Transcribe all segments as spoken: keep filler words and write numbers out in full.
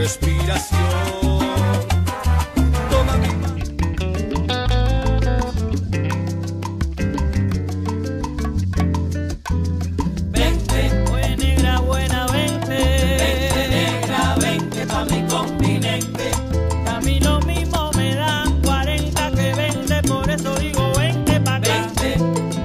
respiración. Toma mi mano. Vente, oye negra buena, vente. Vente negra, vente pa' mi continente. A mí lo mismo me dan cuarenta que veinte, por eso digo vente pa' acá. Vente,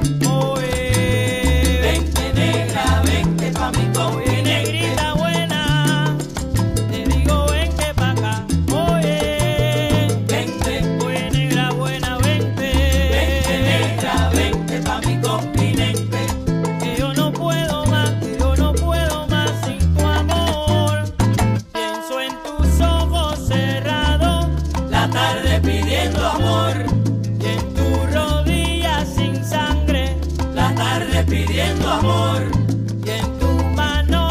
oye. Vente negra, vente pa' mi continente. Oye negrita buena, te digo vente pa' acá. Oye, vente, oye negra buena, vente. Vente negra, vente pa' mi continente. Que yo no puedo más, que yo no puedo más sin tu amor. Pienso en tus ojos cerrados, la tarde pidiendo amor. Y en tus rodillas sin sangre, la tarde pidiendo amor. Y en tus manos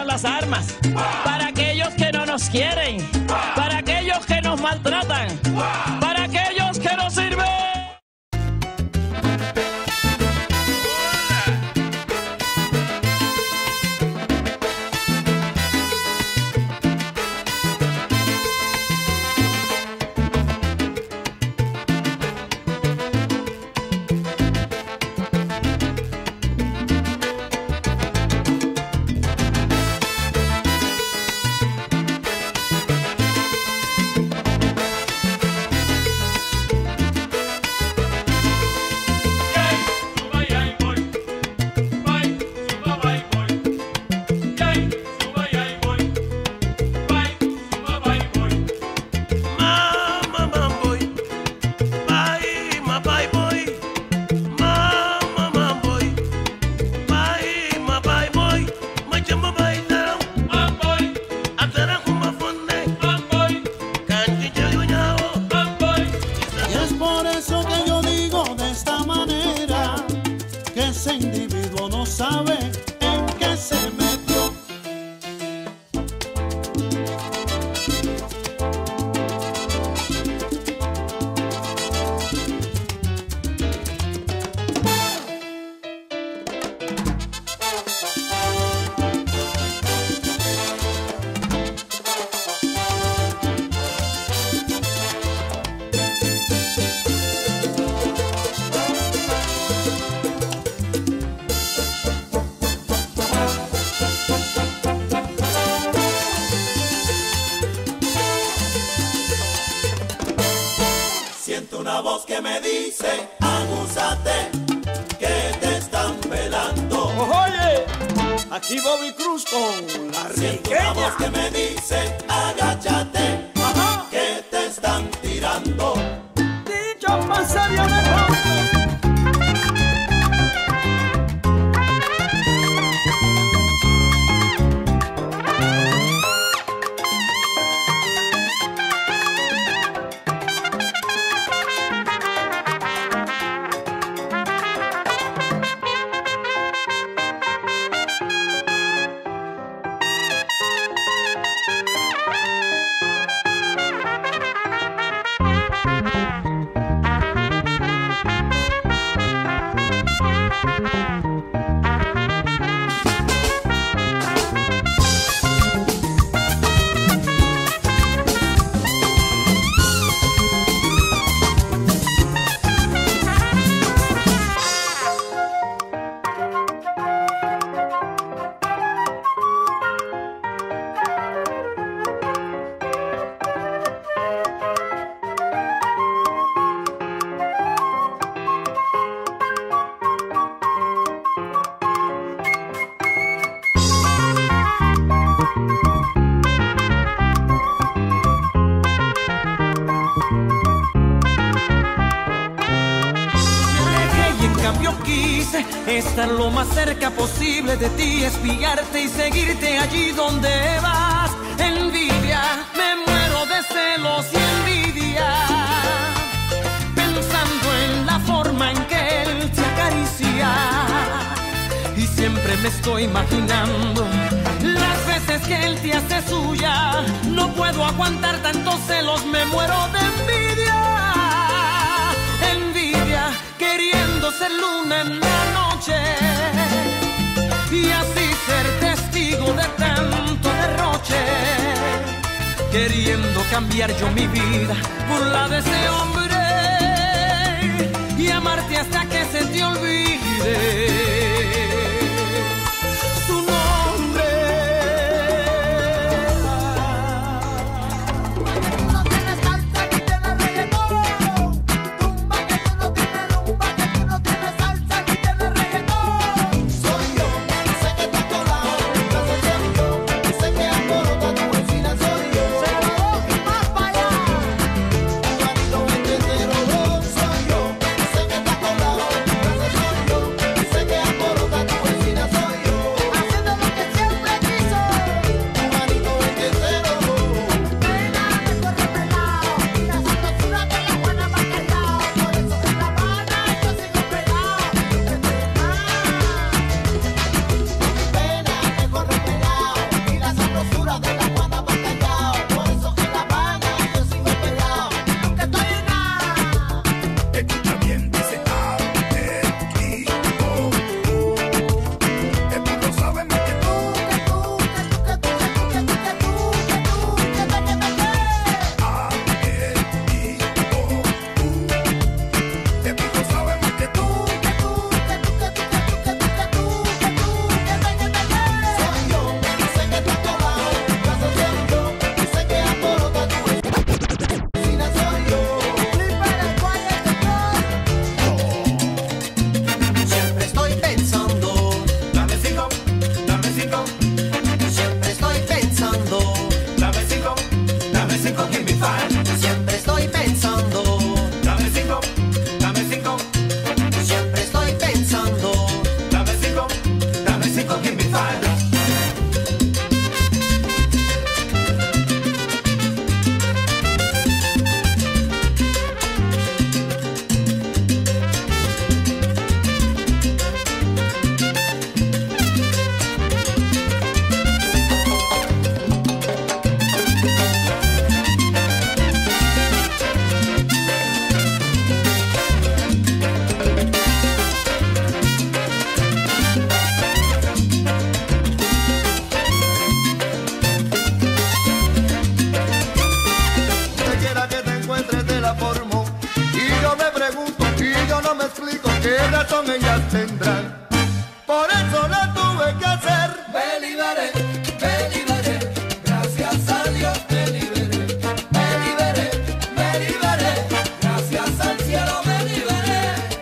las armas, para aquellos que no nos quieren, para aquellos que nos maltratan, para aquellos que nos sirven. Aquí Bobby Cruz con la Siento una voz que me dice, agáchate, ajá, que te están tirando. Dicho más serio de pronto. Estar lo más cerca posible de ti, espiarte y seguirte allí donde vas. Envidia, me muero de celos y envidia, pensando en la forma en que él te acaricia. Y siempre me estoy imaginando las veces que él te hace suya. No puedo aguantar tantos celos, me muero de envidia. Envidia, queriendo ser luna en la noche y así ser testigo de tanto derroche, queriendo cambiar yo mi vida por la de ese hombre y amarte hasta que se te olvide su nombre. No tienes salsa ni tienes reggaetón, tumba que tú no tienes rumba, que tú no tienes salsa ni tienes reggaetón. Soy yo, sé que estás colado, eso soy yo, sé que alborota tu vecina, soy yo. Se grabó y más para allá. Juanito entero, soy yo, sé que estás colado, eso soy yo, sé que rico, give me five. ¿Qué razón ellas tendrán? Por eso lo tuve que hacer. Me liberé, me liberé, gracias a Dios me liberé. Me liberé, me liberé, gracias al cielo me liberé.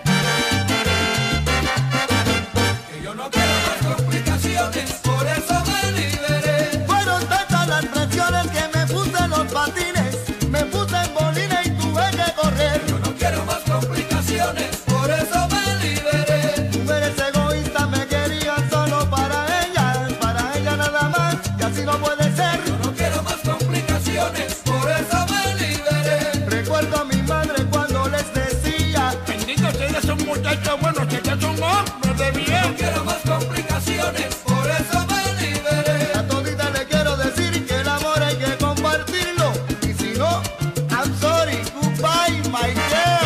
Que yo no quiero más complicaciones, por eso me liberé. Fueron tantas las presiones que me puse en los patines, me puse en bolines y tuve que correr. Yo no quiero más complicaciones, por eso me liberé. Mujeres egoístas me querían solo para ellas, para ella nada más, y así no puede ser. Yo no quiero más complicaciones, por eso me liberé. Recuerdo a mi madre cuando les decía: bendito, ustedes son muchachos buenos, ustedes son hombres de bien. No quiero más complicaciones, por eso me liberé. A todita le quiero decir que el amor hay que compartirlo, y si no, I'm sorry, goodbye, my girl.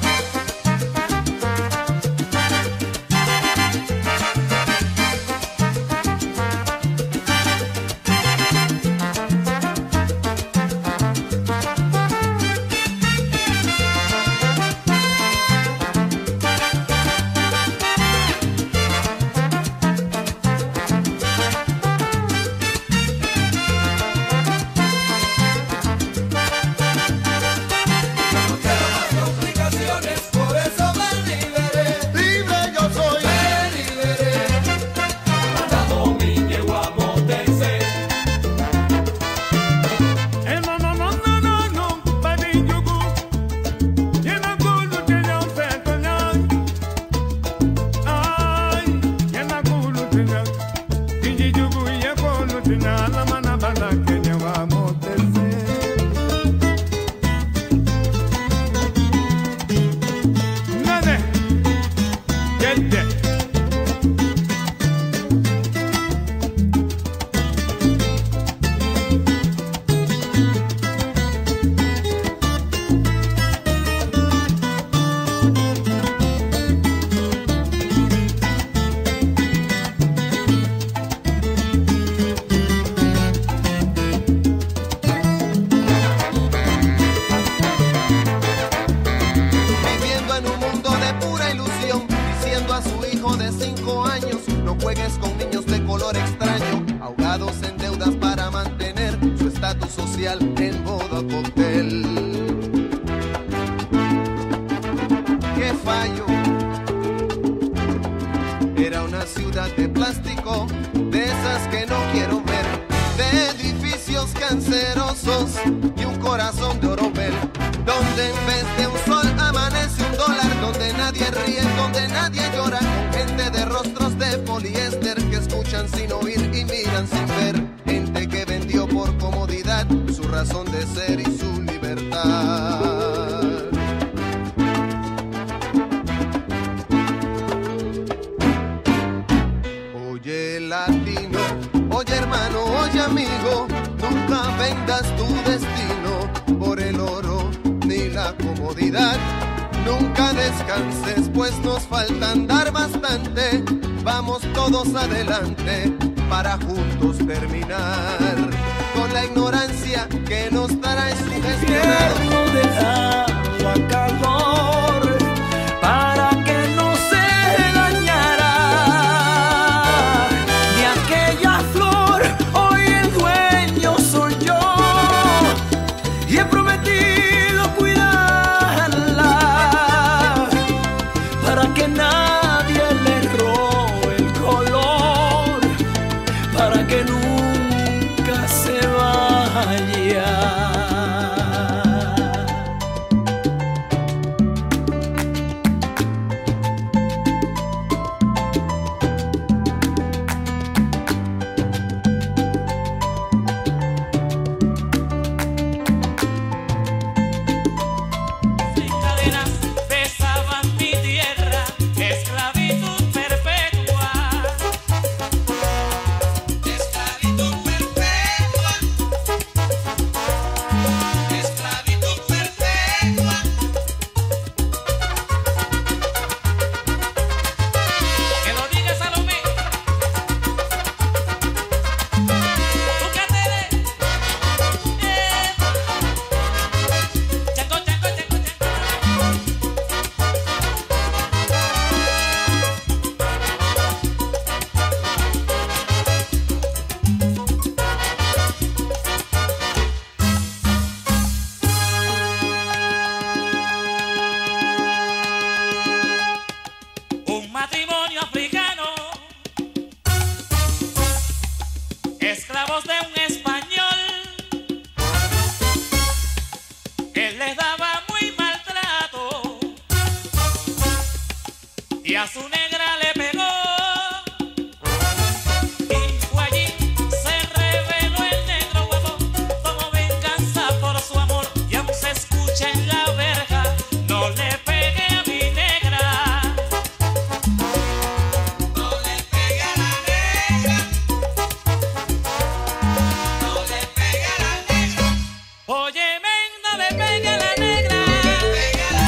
No quiero más complicaciones, por eso me liberé. Libre yo soy. Me liberé. Dado mi yegua mótense. Eh, no, no, no, no, no, no, baby, you go. You no go to the young people, ay, you no go to the young. Digi you go, you go to the young. La mana bala que llevamos de ser. Nene, get there. Viviendo en un mundo de pura ilusión, diciendo a su hijo de cinco años: no juegues con niños de color extraño, ahogados en deudas para mantener su estatus social en modo cóctel. ¡Qué fallo! Era una ciudad de plástico, de esas que no quiero ver, de edificios cancerosos y un corazón de oropel, donde en vez de un sol amanece un dólar, donde nadie ríe, donde nadie llora, con gente de rostros de poliéster que escuchan sin oír y miran sin ver, gente que vendió por comodidad su razón de ser y su libertad. Oye latino, oye hermano, oye amigo, nunca vendas tu destino por el oro ni la comodidad. Nunca descanses, pues nos falta andar bastante. Vamos todos adelante para juntos terminar con la ignorancia que nos dará sugestionar. Invierno dejaba calor para que no se dañara de aquella flor. Hoy el dueño soy yo y he prometido cuidarla para que nadie le robe el color, para que nunca se vaya. esclavos de un español. Él les daba muy maltrato y a su negra le pegó. Y fue allí, se reveló el negro guapo, como venganza por su amor. Y aún se escucha en la verja: no le pegue a mi negra. No le pegue a la negra. No le pegue a la negra. Oye, men, no le pegue a la negra. Pegue a la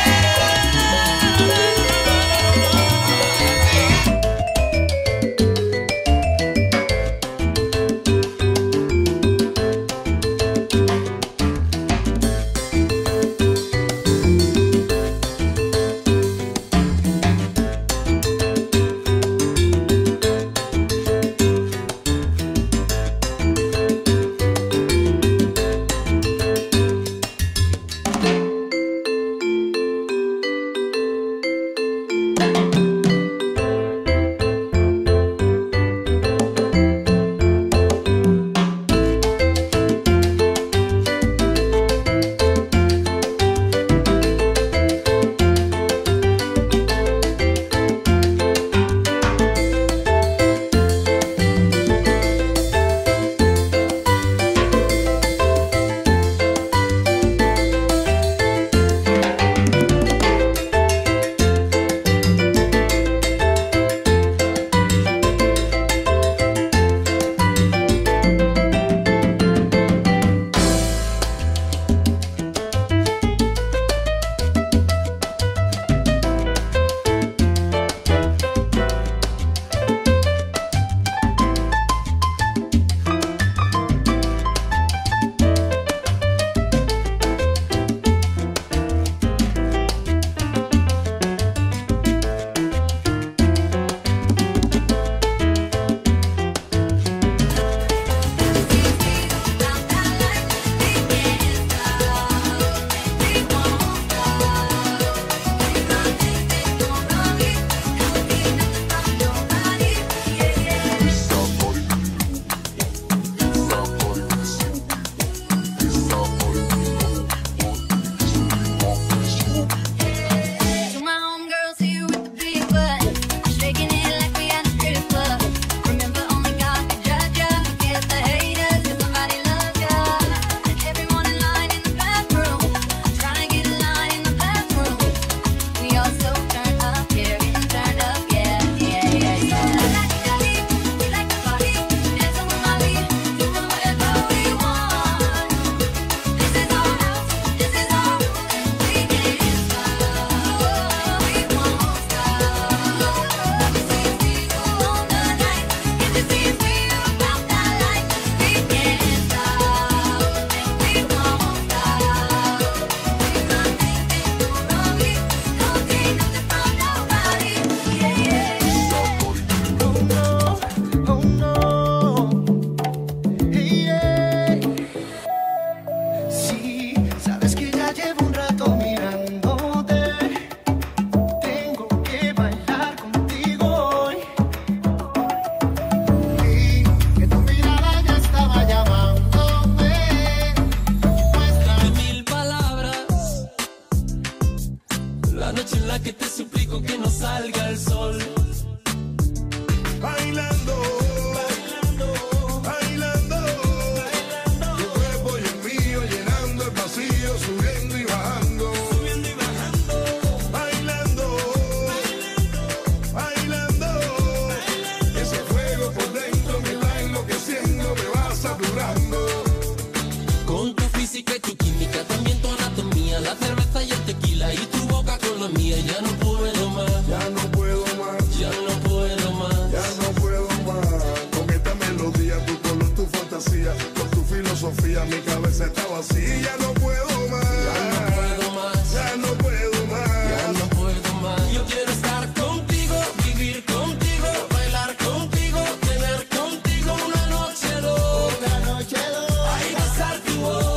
Sofía, mi cabeza está vacía, ya no puedo más. Ya no puedo más. Ya no puedo más. Ya no puedo más. Yo quiero estar contigo, vivir contigo, bailar contigo, tener contigo una noche dos. Una noche dos. Ay, besar tu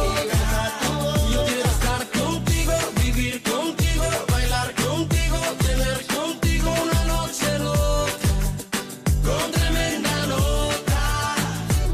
boca. Yo quiero estar contigo, vivir contigo, bailar contigo, tener contigo una noche dos. Con tremenda nota.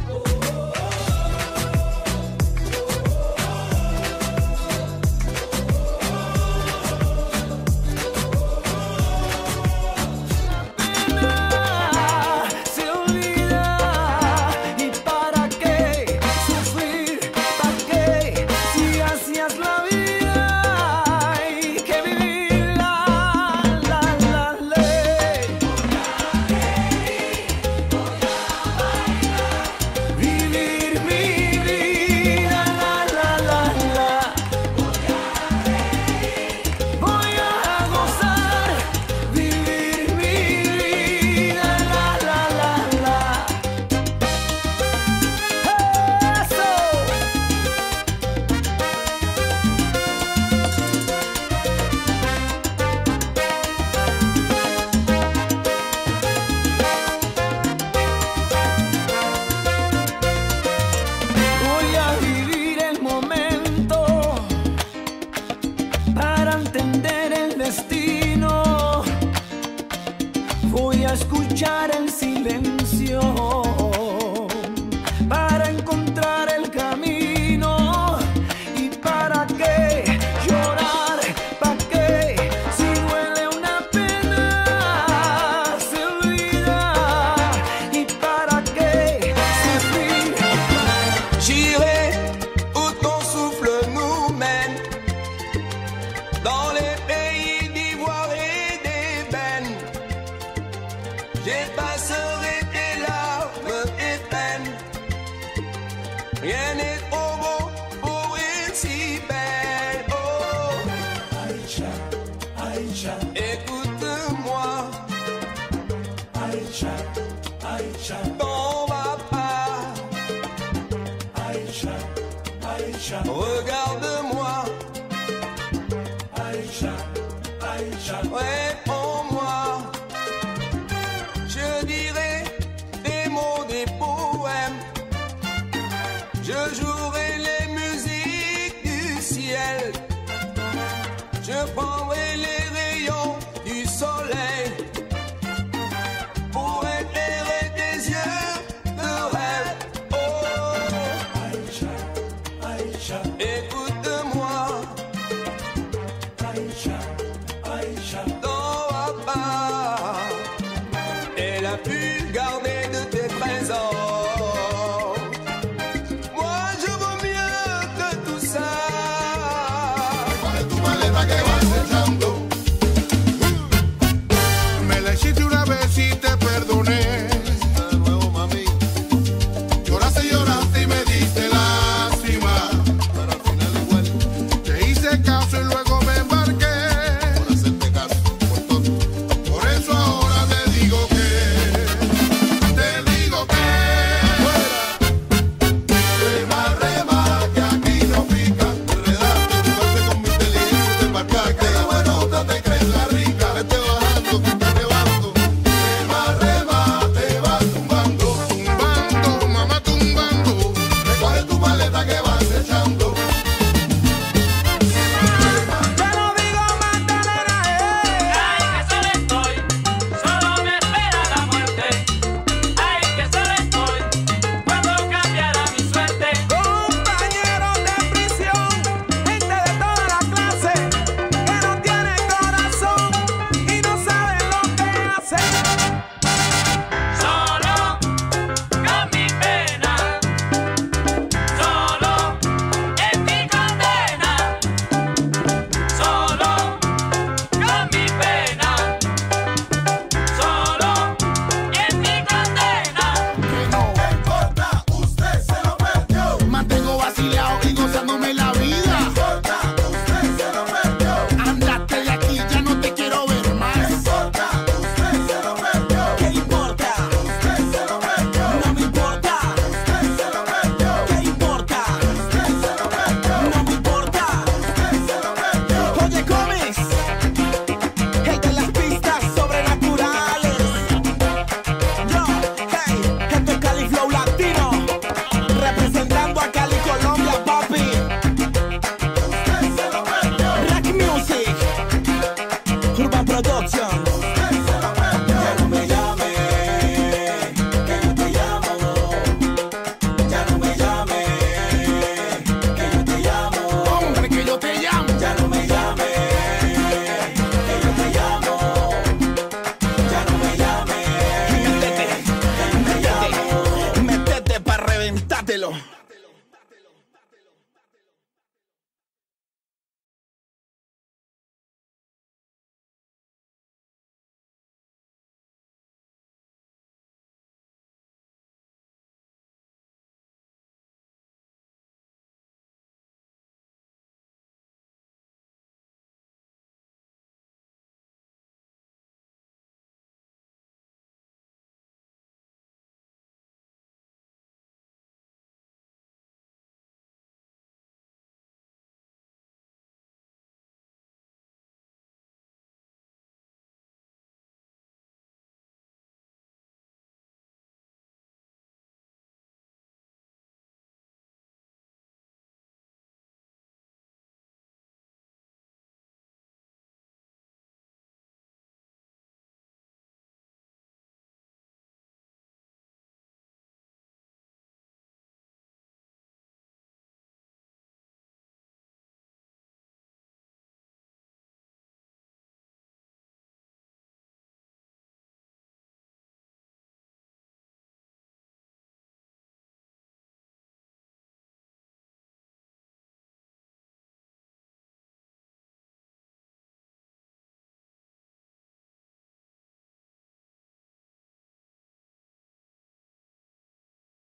peine. Rien n'est trop beau pour une si belle. Oh, Aïcha, Aïcha, écoute-moi, Aïcha, Aïcha, ton papa. Aïcha, Aïcha, Regarde-moi, Aïcha, Aïcha, réponds-moi. Je dirai des mots, des poèmes. Je jouerai les musiques du ciel. Je prendrai les rayons du soleil pour éclairer tes yeux de rêve. Oh, Aïcha, Aïcha, écoute-moi, Aïcha, Aïcha, ton papa. Elle a pu garder de tes trésors. Moi, je vaux mieux que tout ça. Coge tu maleta que